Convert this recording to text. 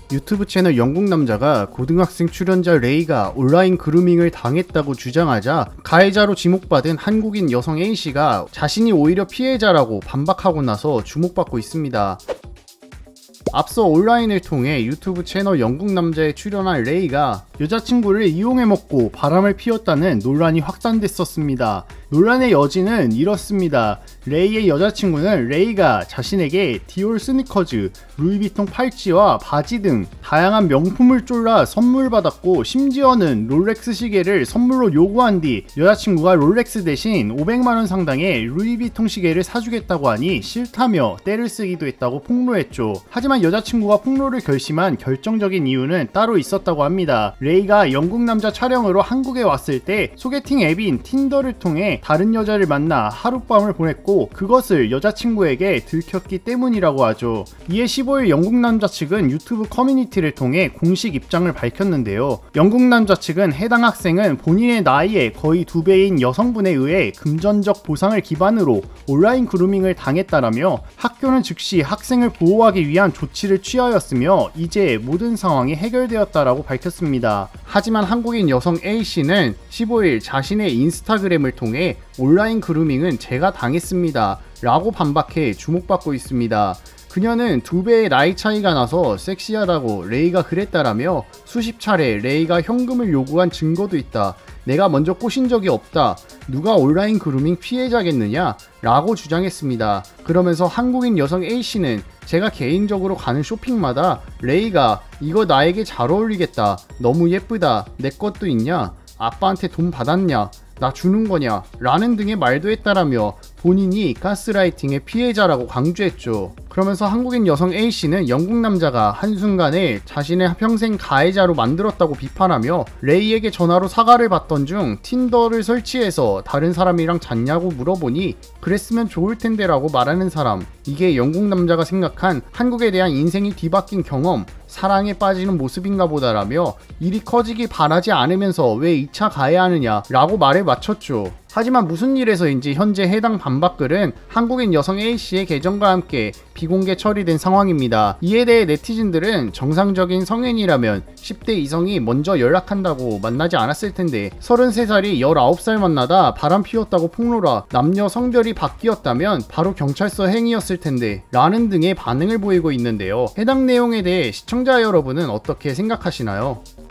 유튜브 채널 영국 남자가 고등학생 출연자 레이가 온라인 그루밍을 당했다고 주장하자 가해자로 지목받은 한국인 여성 A씨가 자신이 오히려 피해자라고 반박하고 나서 주목받고 있습니다. 앞서 온라인을 통해 유튜브 채널 영국 남자에 출연한 레이가 여자친구를 이용해먹고 바람을 피웠다는 논란이 확산됐었습니다. 논란의 여지는 이렇습니다. 레이의 여자친구는 레이가 자신에게 디올 스니커즈, 루이비통 팔찌와 바지 등 다양한 명품을 쫄라 선물 받았고, 심지어는 롤렉스 시계를 선물로 요구한 뒤 여자친구가 롤렉스 대신 500만원 상당의 루이비통 시계를 사주겠다고 하니 싫다며 떼를 쓰기도 했다고 폭로했죠. 하지만 여자친구가 폭로를 결심한 결정적인 이유는 따로 있었다고 합니다. 레이가 영국 남자 촬영으로 한국에 왔을 때 소개팅 앱인 틴더를 통해 다른 여자를 만나 하룻밤을 보냈고, 그것을 여자친구에게 들켰기 때문이라고 하죠. 이에 15일 영국 남자 측은 유튜브 커뮤니티를 통해 공식 입장을 밝혔는데요. 영국 남자 측은 해당 학생은 본인의 나이의 거의 2배인 여성분에 의해 금전적 보상을 기반으로 온라인 그루밍을 당했다라며, 학교는 즉시 학생을 보호하기 위한 조치를 취하였으며 이제 모든 상황이 해결되었다라고 밝혔습니다. 하지만 한국인 여성 A씨는 15일 자신의 인스타그램을 통해 온라인 그루밍은 제가 당했습니다 라고 반박해 주목받고 있습니다. 그녀는 2배의 나이 차이가 나서 섹시하다고 레이가 그랬다라며 수십 차례 레이가 현금을 요구한 증거도 있다. 내가 먼저 꼬신 적이 없다. 누가 온라인 그루밍 피해자겠느냐? 라고 주장했습니다. 그러면서 한국인 여성 A씨는 제가 개인적으로 가는 쇼핑마다 레이가 이거 나에게 잘 어울리겠다. 너무 예쁘다. 내 것도 있냐? 아빠한테 돈 받았냐? 나 주는 거냐? 라는 등의 말도 했다라며 본인이 가스라이팅의 피해자라고 강조했죠. 그러면서 한국인 여성 A씨는 영국 남자가 한순간에 자신의 평생 가해자로 만들었다고 비판하며, 레이에게 전화로 사과를 받던 중 틴더를 설치해서 다른 사람이랑 잤냐고 물어보니 그랬으면 좋을 텐데 라고 말하는 사람, 이게 영국 남자가 생각한 한국에 대한 인생이 뒤바뀐 경험, 사랑에 빠지는 모습인가 보다라며 일이 커지기 바라지 않으면서 왜 2차 가해하느냐 라고 말을 맞췄죠. 하지만 무슨 일에서인지 현재 해당 반박글은 한국인 여성 A씨의 계정과 함께 비공개 처리된 상황입니다. 이에 대해 네티즌들은 정상적인 성인이라면 10대 이성이 먼저 연락한다고 만나지 않았을 텐데 33살이 19살 만나다 바람 피웠다고 폭로라, 남녀 성별이 바뀌었다면 바로 경찰서 행위였을 텐데 라는 등의 반응을 보이고 있는데요. 해당 내용에 대해 시청자 여러분은 어떻게 생각하시나요?